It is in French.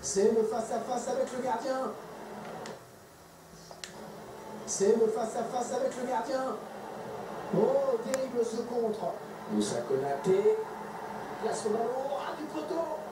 C'est le face-à-face avec le gardien. C'est le face-à-face avec le gardien. Oh, terrible ce contre. Moussa Konaté. Place au ballon, ras du poteau.